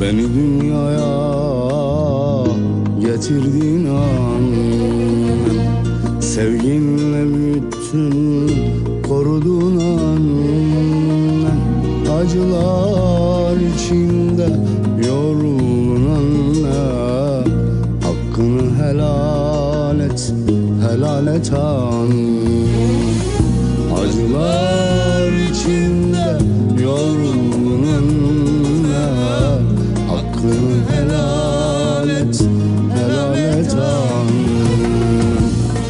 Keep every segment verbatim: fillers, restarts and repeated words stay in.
Beni dünyaya getirdin annem, sevginle büyüttün, korudun annem. Acılar içinde yoruldun anne, hakkını helal et, helal et annem. Acılar içinde yoruldun anne, hakkını helal et, helal et annem.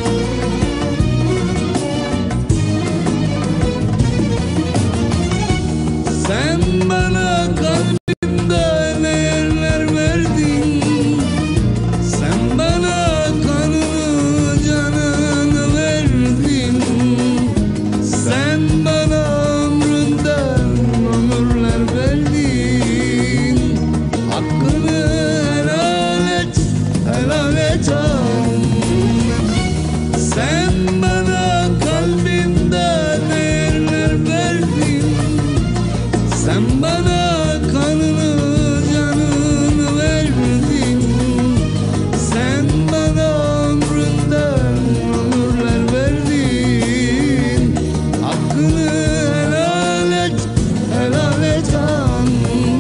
Sen bana kalbimde ne yerler verdin, sen bana kanını canını verdin, sen bana ömründen ömürler verdin, hakkını helal et, helal et annem. Sen bana kalbimde ne yerler verdin, sen bana kanını canını verdin, sen bana ömründen ömürler verdin, hakkını helal et, helal et annem.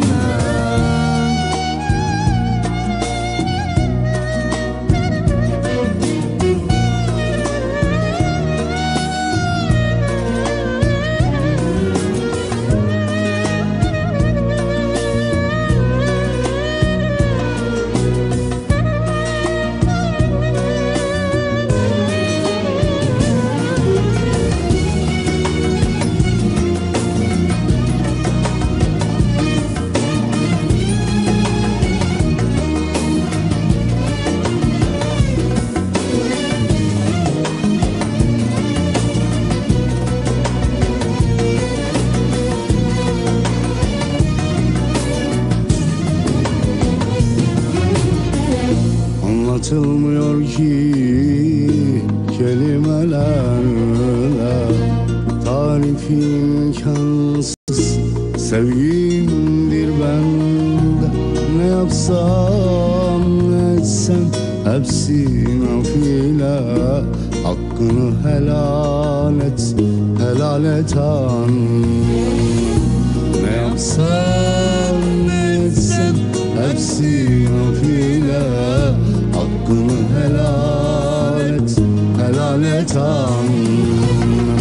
Anlatılmıyor ki kelimelerle, tarifi imkansız sevgindir bende. Ne yapsam ne etsem hepsi nafile, hakkını helal et, helal et annem. Ne yapsam ne etsem hepsi nafile, hakkını helal et, helal et annem.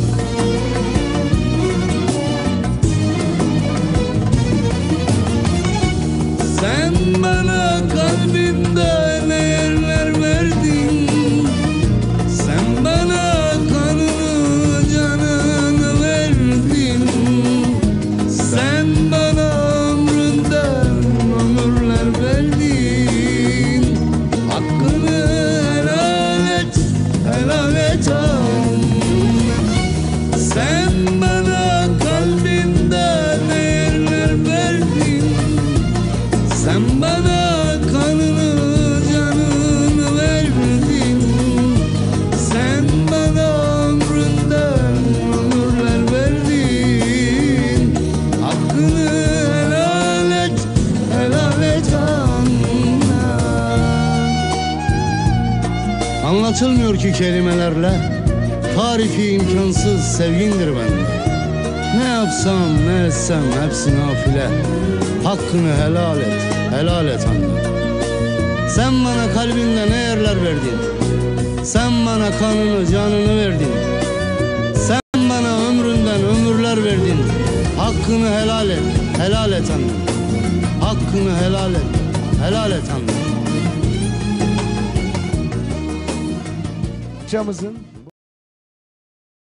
Sen bana kalbimde ne yerler verdin, sen bana kanını canını verdin, sen bana ömründen ömürler verdin, hakkını helal et, helal et annem. Sen bana kalbimde ne yerler verdin, sen bana kanını canını verdin, sen bana ömründen ömürler verdin, hakkını helal et, helal et annem. Anlatılmıyor ki kelimelerle, tarifi imkansız sevgindir bende. Ne yapsam ne etsem hepsi nafile, hakkını helal et, helal et annem. Sen bana kalbinde ne yerler verdin, sen bana kanını canını verdin, sen bana ömründen ömürler verdin, hakkını helal et, helal et annem. Hakkını helal et, helal et annem. Çamızın